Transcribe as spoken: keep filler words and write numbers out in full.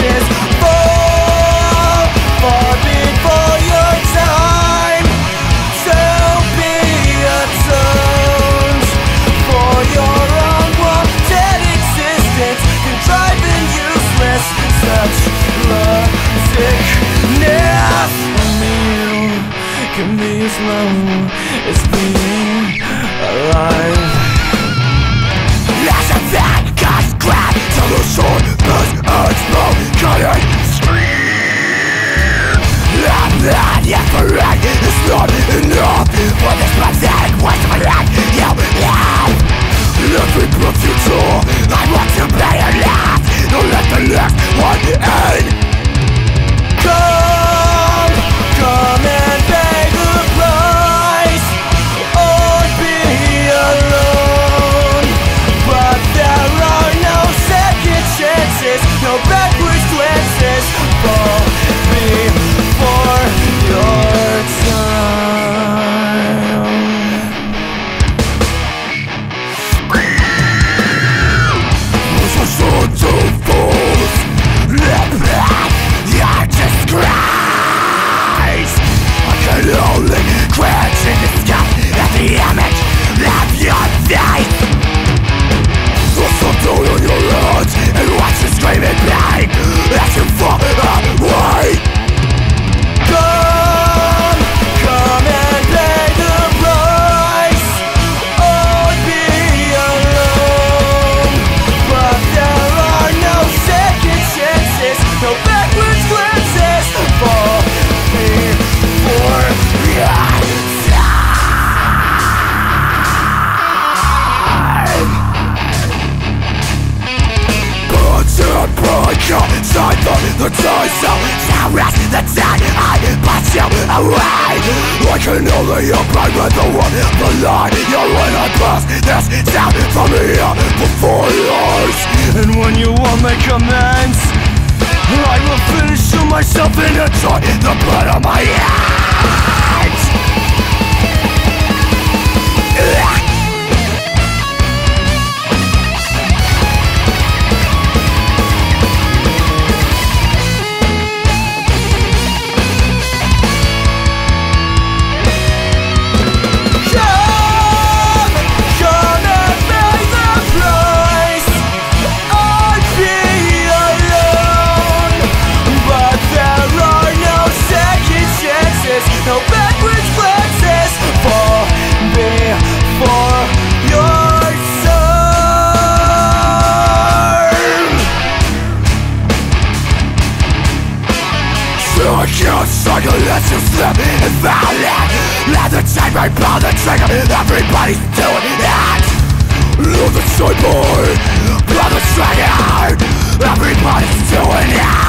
chances. Fall, fall before your time to be atoned for your unwanted existence, contriving useless such sickness. Only you can be as low as being alive. As a thing gets grabbed to the sword, but it's no cutting scream. And then yet the ring is not enough for this pathetic waste of a life you have. Every breath you draw, I want to be alive. Don't let the next one end. Come, come and pay the price, or be alone. But there are no second chances, no backwards glances. Fall before your time. Who's a sword to fools? Your disgrace. I can only cringe in disgust at the image of your face. Thrust some down on your hands and watch you scream in pain as you fall away. Come, come and pay the price, or be alone. But there are no second chances, no backwards glances. Fall before your time. Birds and break inside the, the die cell. Now rest the time I put you away. I can only abide with the one, the line. You're when I pass this sound from here before yours. And when you won't make amends, I will finish to myself and enjoy the blood on my hands. No backwards glances. Fall before your time. So I can't struggle, let you slip and fall in. Let the time right pull the trigger. Everybody's doing it. Love the side boy, blow the trigger. Everybody's doing it.